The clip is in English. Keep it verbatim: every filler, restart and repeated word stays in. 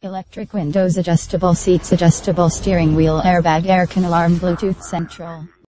Electric windows, adjustable seats, adjustable steering wheel, airbag, air con alarm, Bluetooth central.